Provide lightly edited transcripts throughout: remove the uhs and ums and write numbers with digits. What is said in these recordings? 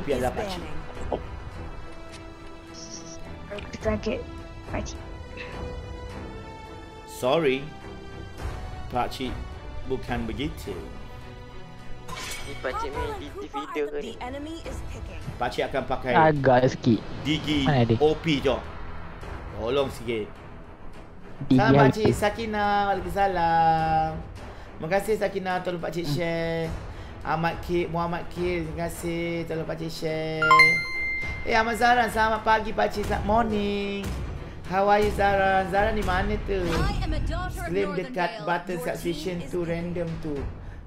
OP adalah Pakcik. Sakit Pakcik. Sorry, Pakcik bukan begitu. Ni Pakcik main di video ke ni? Pakcik akan pakai agak sikit. Digi Mana dia? OP je. Tolong sikit. Digi Salam apa? Pakcik Sakinah. Waalaikumsalam. Terima kasih Sakinah, tolong Pakcik share. Ahmad K, Muhammad K, terima kasih, tolong Pakcik share. Ahmad Zaran, selamat pagi Pakcik, selamat morning. How are you Zaran? Zaran di mana tu? Claim dekat button subscription tu, random tu.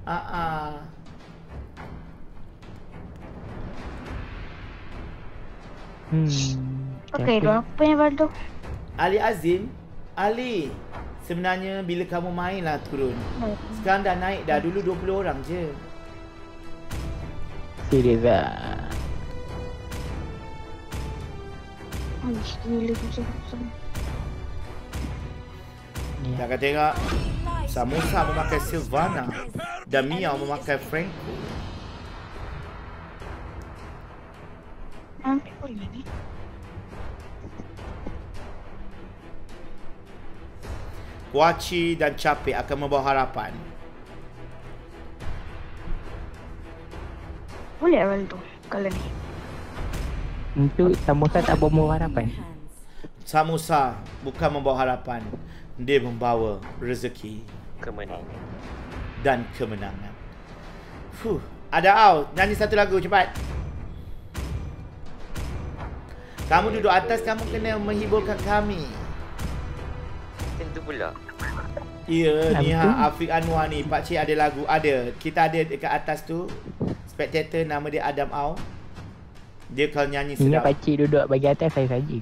Okay, tu apa yang baru? Ali Azim, Ali, sebenarnya bila kamu main lah turun. Sekarang dah naik dah, dulu 20 orang je. Serius lah. Gila susah. Jangan tengok, Samosa memakai Sylvana dan Mia memakai Franco. Ambil boleh ni. Kuaci dan Capek akan membawa harapan. Boleh awal tu kalau ni. Untuk Samosa tak bawa harapan. Samosa bukan membawa harapan, dia membawa rezeki, Kemenangan dan kemenangan. Ada out, nyanyi satu lagu cepat. Kamu duduk atas, kamu kena menghiburkan kami. Tentu pula. Ya, ni Afiq Anwar ni, Pakcik ada lagu, ada. Kita ada dekat atas tu spectator, nama dia Adam Au. Dia kalau nyanyi sedap. Ingat Pakcik duduk bagi atas saya saja.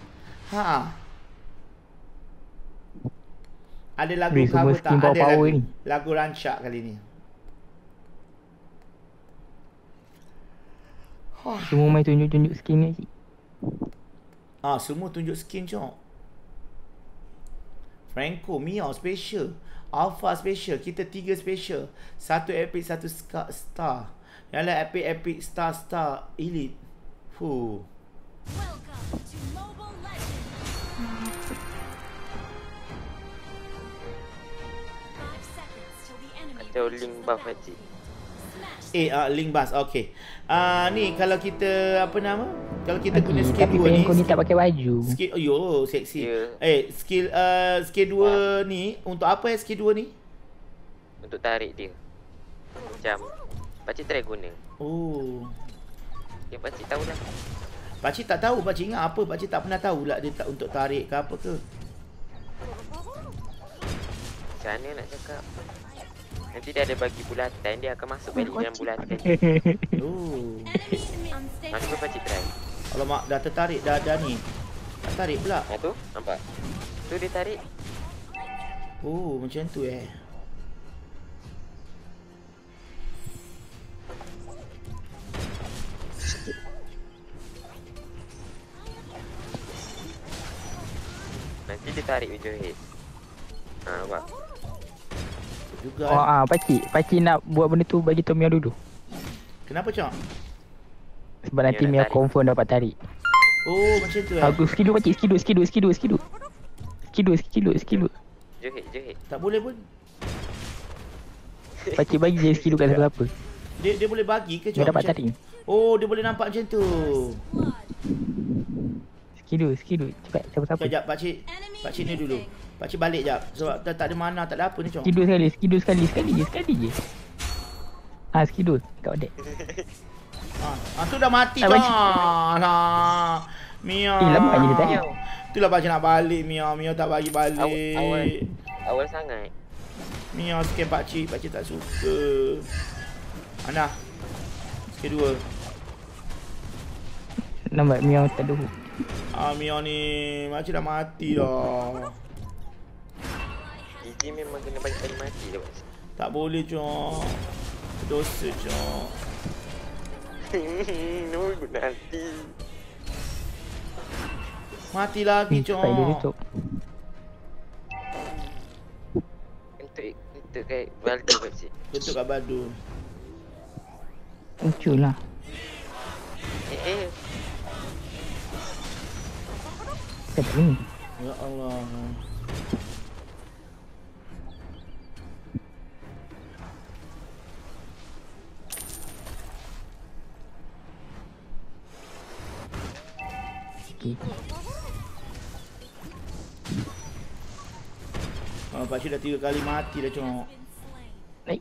Ada lagu cover tak? Ada lagu rancak kali ni. Semua main tunjuk-tunjuk skin ni cik. Semua tunjuk skin cok. Franco, Mia special, Alpha special, kita 3 special. 1 epic, 1 star. Yang lain epic, star, elite. Atau link buff Pakcik. Link bus, okay. Ni kalau kita apa nama? Kalau kita guna skill tapi 2 ni, Franco ni tak pakai baju. Skill, seksi. Yeah. Skill 2 ni untuk apa skill 2 ni? Untuk tarik dia. Macam Pakcik try guna. Ya Pakcik tahu lah. Pakcik tak tahu, Pakcik ingat apa? Pakcik tak pernah tahu lah dia tak untuk tarik ke apa ke. Macam mana nak cakap? Nanti dia ada bagi bulatan, dia akan masuk balik dalam bulatan. Macam tu Pakcik try. Alamak, dah tertarik, dah ni. Tak tarik pula. Tu, nampak? Tu dia tarik. Macam tu Nanti dia tarik with your head. Nampak? Juga. Pakcik nak buat benda tu bagi Tom Mia dulu. Kenapa cok? Sebab nanti Mia confirm dapat tarik. Macam tu Aku skill Pakcik, skill 2. Johit. Tak boleh pun. Pakcik bagi je skill kat siapa. Dia boleh bagi ke cok? Dia dapat tarik. Dia boleh nampak macam tu. Skill 2. Cepat, siapa-siapa. Sekejap, Pakcik ni dulu. Pakcik balik jap. Sebab tak ada mana, tak ada apa ni cok. Skill 2 sekali je. Skill 2 kat Odek. Tu dah mati cok. Mia. Lama je dia tanya. Itulah Pakcik nak balik Mia. Mia tak bagi balik. Awal sangat. Mia scam Pakcik tak suka. Ana. Skill 2. Nampak Mia tak ada hook. Mia ni Pakcik dah mati dah. Gigi memang kena bagi kali mati dah Pakcik. Tak boleh cok. Dosa cok. Nanti mati lagi cok. Untuk kat Baldu Pakcik. Untuk kat Baldu. Lucu lah. Kat ni. Ya Allah. Sikit. Pakcik dah 3 kali mati dah congok. Naik.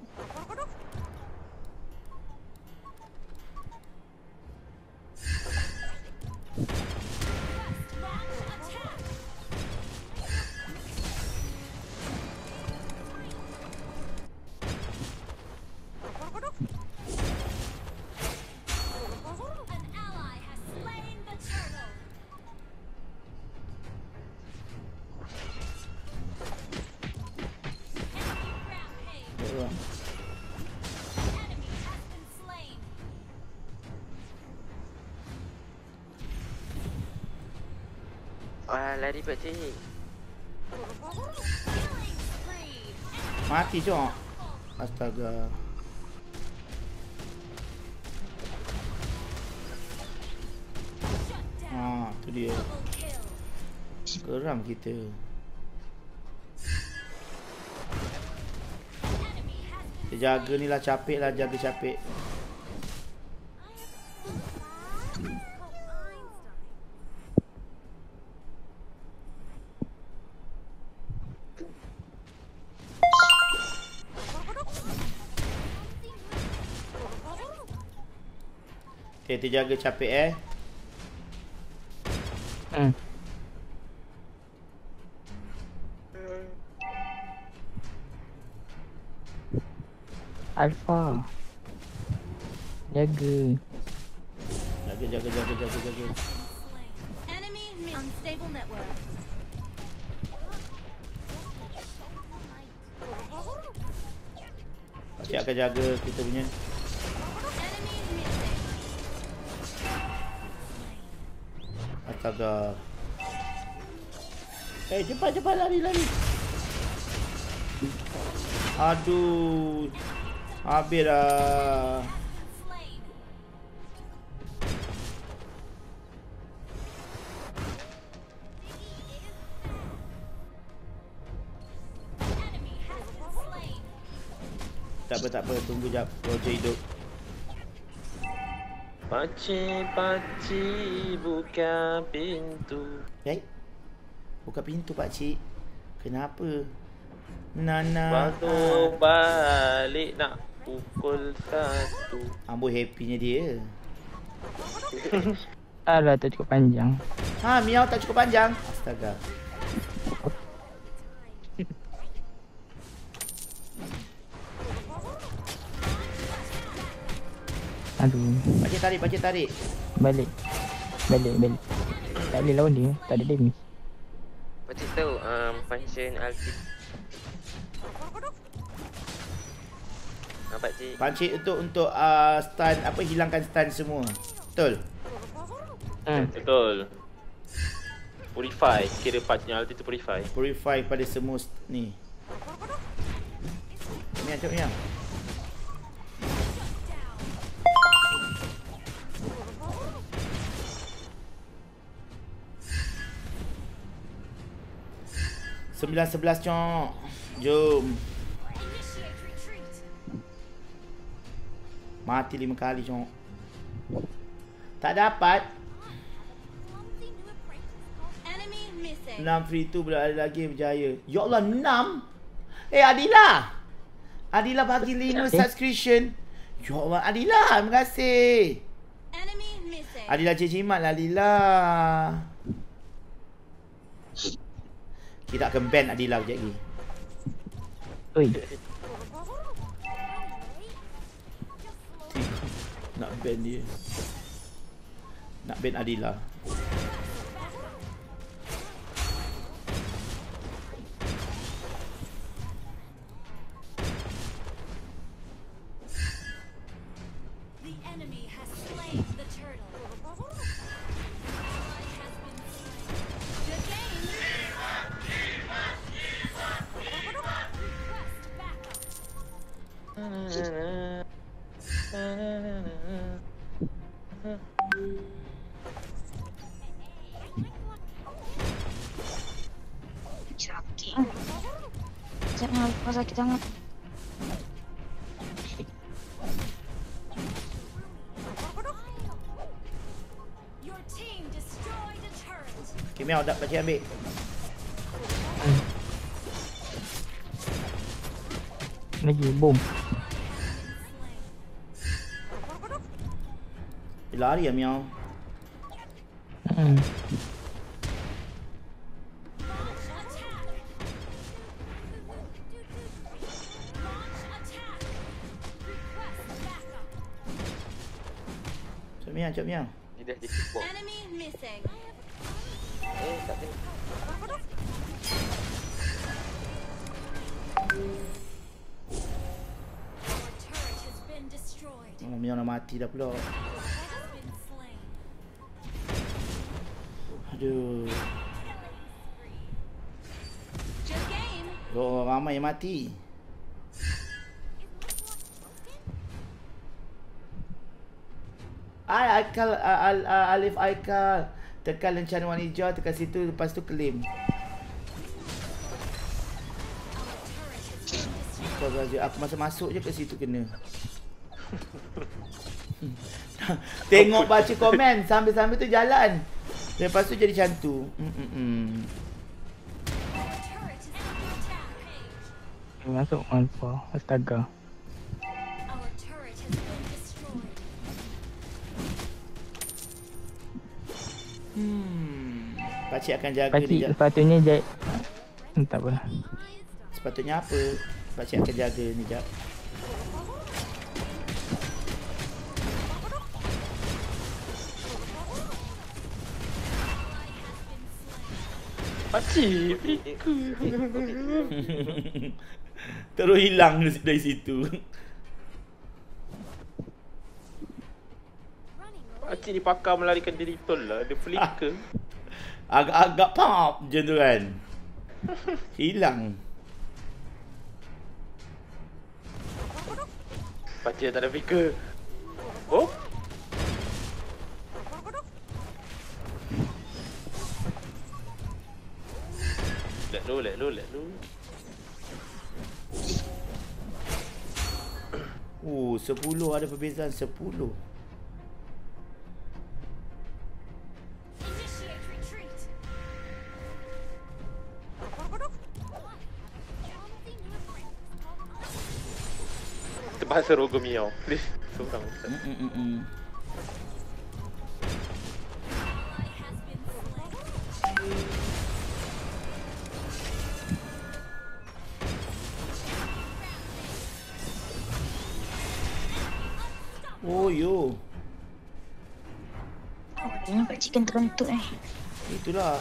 Wah, lari pakcik. Mati congok. Astaga. Tu dia. Geram kita. Kita jaga ni lah, capek lah, jaga capek. Okay, kita jaga capek Alpha. Jaga. Jaga. Enemy unstable network. Pakcik akan jaga kita punya. Enemy missing. Astaga. Cepat lari. Aduh. Habis dah. Slain. Enemy has been slain. Tak apa. Tunggu jap. Roger hidup. Pakcik, buka pintu. Buka pintu pakcik. Kenapa? Nana. Baru balik nak pukul 1. Amboi happynya dia. Alah, tak cukup panjang. Miau tak cukup panjang. Astaga. Aduh. Pakcik tarik. Balik. Tak boleh lawan dia. Tak ada damage. Pakcik tahu function ulti. Pakcik. Pakcik untuk stun, hilangkan stun semua. Betul? Betul. Purify. Kira pakcik ulti tu purify. Purify pada semua ni. Miau. 9-11 cok. Jom. Mati 5 kali cok. Tak dapat. 6 free tu berada lagi berjaya. Ya Allah 6. Adila bagi 5 subscription. Ya Allah Adila, terima kasih. Adila cimat lah Adila. Kita akan ban Adila sekejap lagi. Oi. Nak ban dia. Nak ban Adila. Jangan lupa sakit sangat. Your team destroyed a turret. Okay, Miao dah pakcik ambil. Lagi bom. Dia lari lah Miao. Hmm. Cok Miao. Dia dah jadi bom. Enemy missing. Tak ada. Our turret has been destroyed. Oh, Miao nak mati dah pula. Has been slain. Aduh. Good game. Oh, ramai yang mati. Aikal Alif Aikal. Tekan lencana warna hijau, tekan situ, lepas tu claim. Aku masa masuk je ke situ kena. Tengok baca komen sambil-sambil tu jalan. Lepas tu jadi macam tu. Masuk alpha. Astaga. Our turret has been destroyed. Pakcik akan jaga Pakcik dia. sepatutnya tak apa. Sepatutnya apa? Pakcik akan jaga ni jap. Pakcik, Terus hilang dari situ. pakcik ni pakar melarikan diri betul lah. Dia flicker. Agak-agak pop je tu kan. Hilang. Pakcik tak ada flicker. Oh? Let lu. Oh, 10 ada perbezaan 10. Initiate retreat. Terpaksa rogo miau. Please, seorang. Ally has been slain. Oh yo. Tengok pakcik kan terkentut Itulah.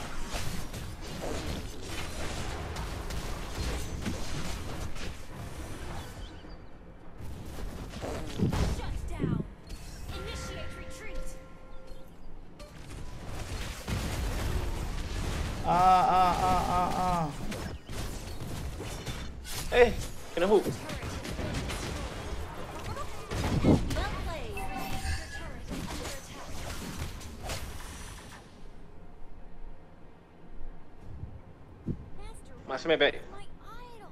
Shut down. Initiate retreat. Kena hook. Well played. Your turret is under attack. Master, Mak semai back. my idol.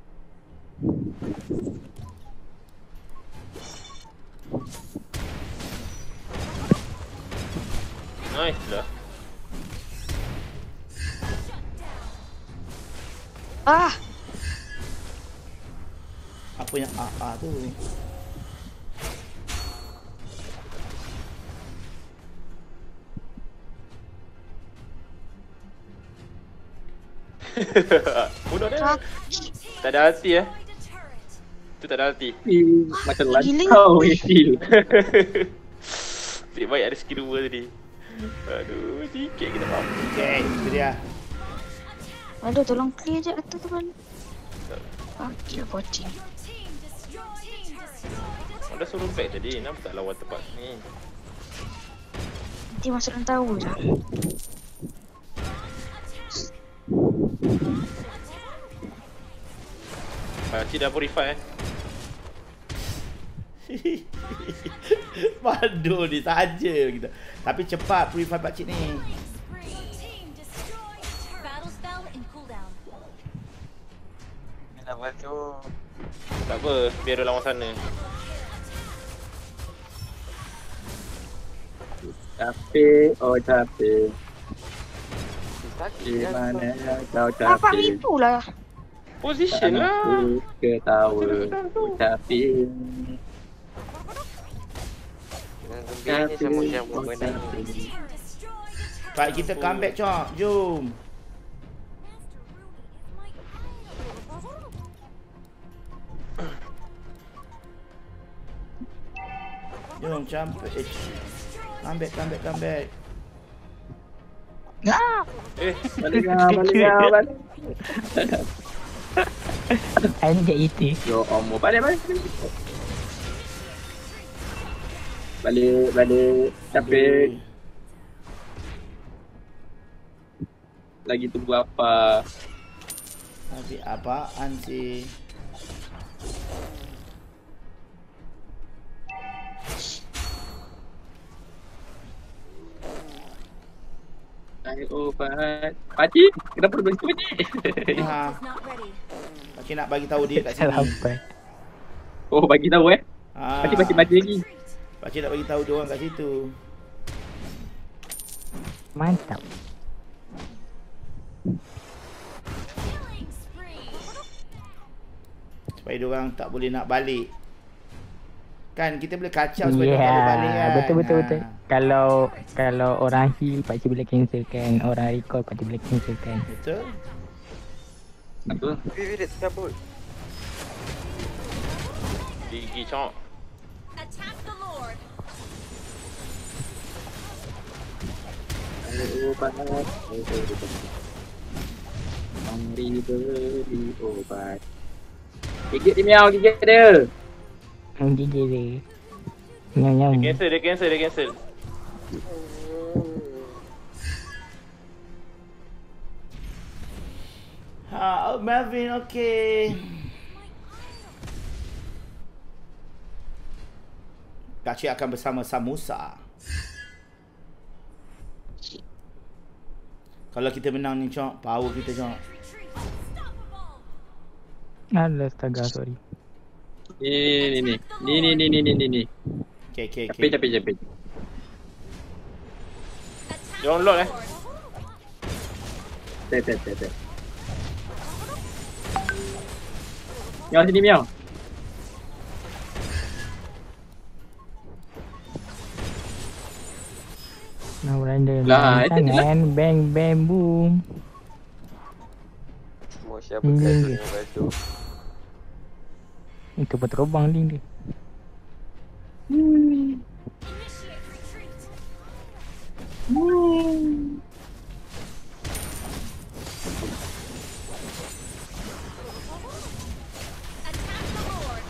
Nice lah. Shut down. Ah! Apa yang AA tu? Bunuh dia. Sakit. Tak ada hati Destroyed a turret. Tu tak ada hati. Macam Gila. lancau heal. Nasib baik ada skill 2 tadi. Aduh, sikit kita faham. Okay, itu dia. Aduh, tolong clear je atas tu kan. Pakcik pocing. Your team destroyed a turret. Dah suruh back tadi, kenapa tak lawan tempat ni? Nanti masuk dalam tower lah. Pakcik dah purify Padu ni saja kita. Tapi cepat purify pakcik ni. Killing spree. Your team destroyed a turret. Battle spell in cooldown. Lepas tu. Tak apa, biar dia lawan sana. Capek, oh capek. Sakit Di kan mana kau. kau Bapak capek? mipu lah. Position lah. Aku ketawa, capek. Dengan gembiranya sama yang benda ni. Team destroyed a turret. Pak kita comeback cok. Jom. Jom campur. Comeback. Ah! Balik kau. Anjak itu. Yo, Omo, balik. Balik. Capek. Lagi tunggu apa? Tapi apaan sih? Ayo, Pakcik, kenapa duduk situ, Pakcik? Ha, Is not ready. Pakcik nak bagi tahu dia kat sini. Sampai. Oh, bagi tahu Ha, Pakcik baca lagi. Pakcik nak bagi tahu dia orang kat situ. Mantap. Killing spree. Supaya dia orang tak boleh nak balik. Kan kita boleh kacau supaya dia tak boleh balik kan. Betul. Ha, Kalau orang heal pakcik boleh cancelkan, orang recall pakcik boleh cancelkan. betul. Apa? Dia terkabut. Gigi cok. Attack the Lord. Ayo, Pakcik. Mari beli obat. Gigit dia, Miao, gigit dia. Gigi dia. Nyam. Dia cancel. Ha, oh, Melvin okey. Pakcik akan bersama Samusa. Kalau kita menang ni cok, power kita cok. Alah, astaga, sorry. Ni. Okey. Capek. Jangan lot Tet. Miao sini, Miao. Nah, beranda. Lah, itu je lah. Bang, boom. Semua siapa kata dengan batu. Itu pun terbang link dia. Initiate retreat. Attack the Lord.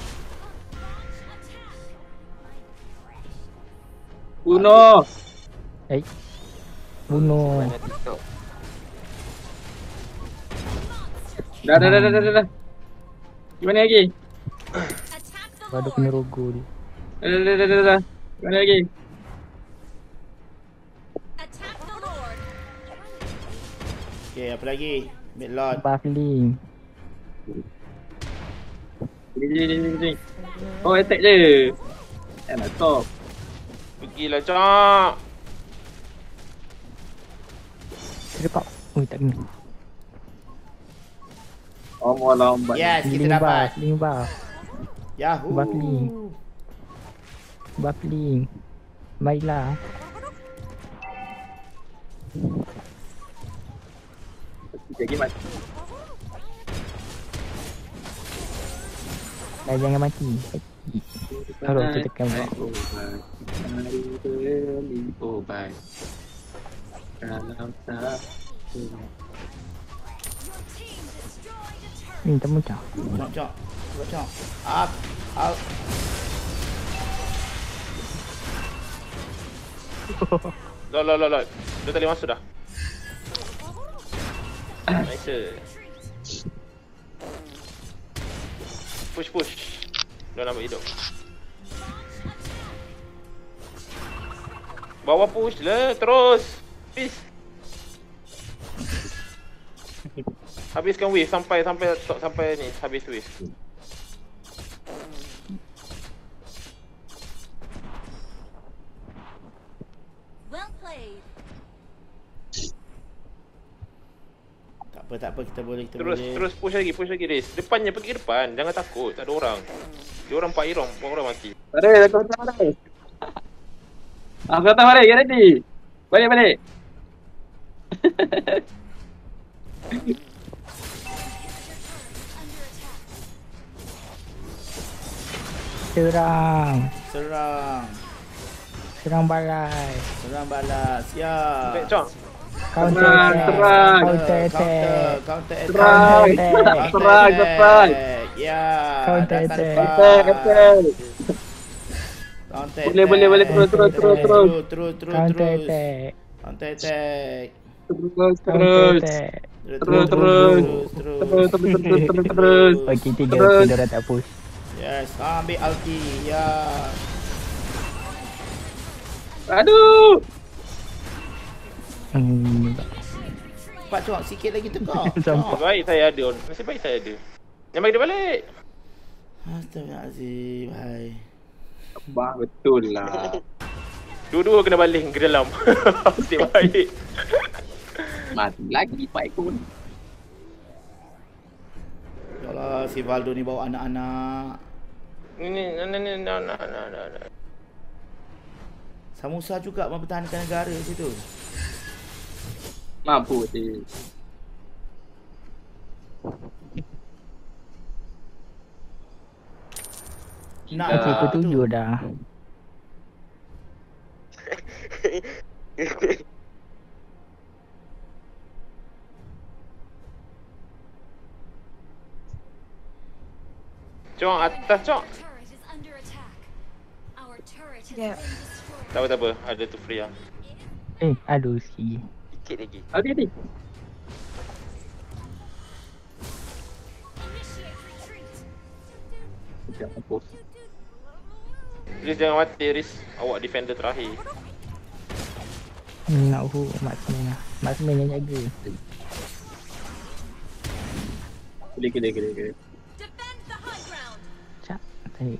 Uno. Bunuh. Banyak TikTok. Dah. Gimana lagi? Attack the Baru Lord. kena rogo dia. Dah. Gimana lagi? Attack the Lord. Okey, apa lagi? Midlord. Buff link. Sini. Oh, attack je. Nak stop. Pergilah cok. Cepat. Oh, tak kena. Omo lambat. Yes, kita Link dapat. buff, link buff. Yahoo. Buff link. Buff link. Baiklah. Lagi mati. Jangan mati. Taruh kita tekan bawah. Mari beli obat. Kalau tak Your team destroyed a turret. Tak muncah. Cok. Up. Lot. Dia tak boleh masuk dah. Nice. Push. Dah nampak hidup. Bawah push lah terus. Peace. Habiskan wave sampai ni habis wave. Well played. Tak apa kita boleh Terus push lagi Riz. Depannya pergi ke depan, jangan takut, tak ada orang. Dia orang 4 irong, 4 orang mati. Mari, aku datang mari. Aku datang mari, get ready. Balik. Serang balai. Siap. Baik, Cok. Counter attack. Ya. Counter datang attack. cepat. Attack. Counter Boleh, terus. Counter attack. Counter attack. Terus. Okey, 3 ulti dah tak push. Yes, ambil ulti. Ya. Aduh. Cepat Cok, sikit lagi tekak. Sampai. Nasib baik saya ada. Jangan bagi dia balik. Astagfirullahaladzim. Hai. Bah, betul lah. Dua-dua kena balik ke dalam. Nasib baik. Mati lagi Pak Ekon. Yalah, si Valdo ni bawa anak-anak. Ni. Samusa juga mempertahankan negara situ. Mampu sih. Nak Okey, pukul 7 dah. Cok, atas Cok. Turret is under attack. Our turret has Yeah. been destroyed. Tak apa, ada tu free lah. Aduh sikit. Sikit lagi. Hati. Initiate retreat. Sekejap, mampus. Riz jangan mati Riz. Awak defender terakhir. Nak marksman lah. Marksman yang jaga. Boleh. Defend the high ground. Cak, tarik.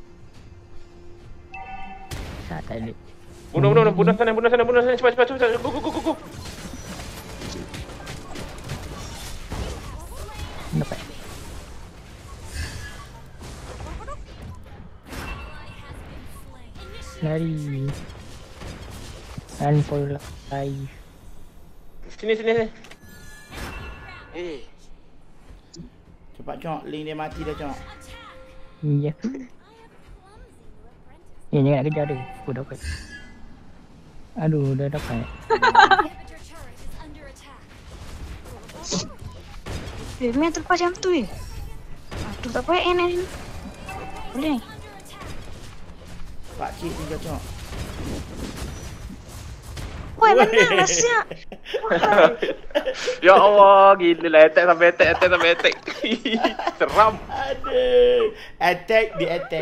Cak, tarik. Bunuh sana. Cepat. Go. Dapat. Lari. Run for life. Sini. cepat Cok, link dia mati dah Cok. Ya. Jangan nak kejar dia. Aku dapat. Aduh, dah dapat. Inhibitor turret is under attack. Memang terlepas jam tu Aduh, tak apa ni. Boleh ni. Pakcik tinggal Cok. Woi, benar lah siap. Ya Allah, gila lah attack sampai attack. Seram. Aduh. Attack.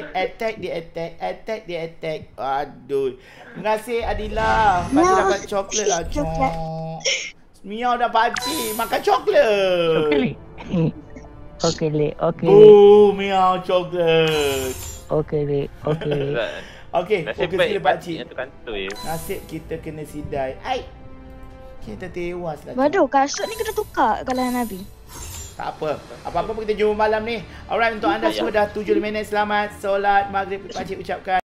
Aduh. Terima kasih Adila. Pakcik Ya. dapat coklat lah Cok. Coklat. Miau dah pakcik makan coklat. Okey. Miau coklat. Okey. Okey, Nasib fokus baik gila pakcik. yang tu kantoi. Nasib kita kena sidai. Ai. Kita tewas lah. Cok. Waduh, kasut ni kena tukar kalau Nabi. Tak apa. Apa-apa pun kita jumpa malam ni. Alright, untuk anda semua dah 7 minit. Selamat solat maghrib pakcik ucapkan.